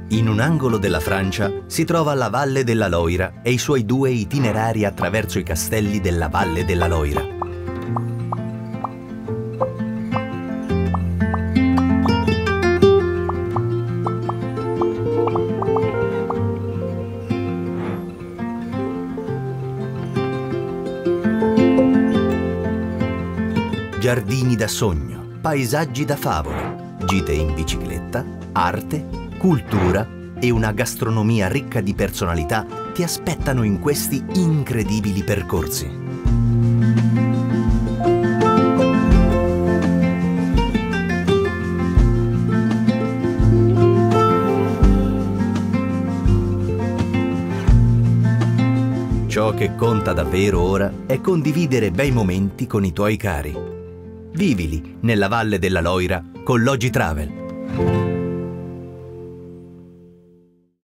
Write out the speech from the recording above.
In un angolo della Francia si trova la Valle della Loira e i suoi 2 itinerari attraverso i castelli della Valle della Loira. Giardini da sogno, paesaggi da favole, gite in bicicletta, arte, cultura e una gastronomia ricca di personalità ti aspettano in questi incredibili percorsi. Ciò che conta davvero ora è condividere bei momenti con i tuoi cari. Vivili nella Valle della Loira con Logitravel.